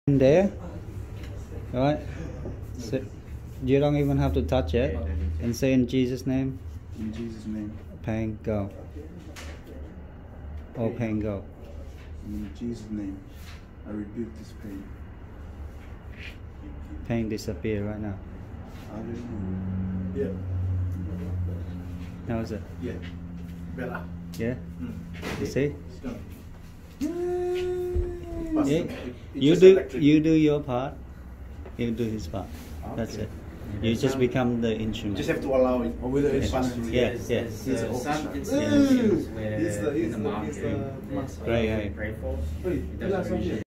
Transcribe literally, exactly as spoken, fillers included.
There, all right? So you don't even have to touch it, and say in Jesus' name. In Jesus' name. Pain go. All pain go. In Jesus' name, I rebuke this pain. Pain disappear right now. Hallelujah. Yeah. How is it? Yeah. Better. Yeah. Mm. You see? Yeah. Yeah. You do you do your part. He'll do his part. Okay. That's it. You just become the instrument. Just have to allow it. Or with the instrument. Yeah, yeah. There's uh, some It's instances the- where it's the- in it's the the- market it's the- there's Right, what right. we pray for. Hey, It doesn't relax, really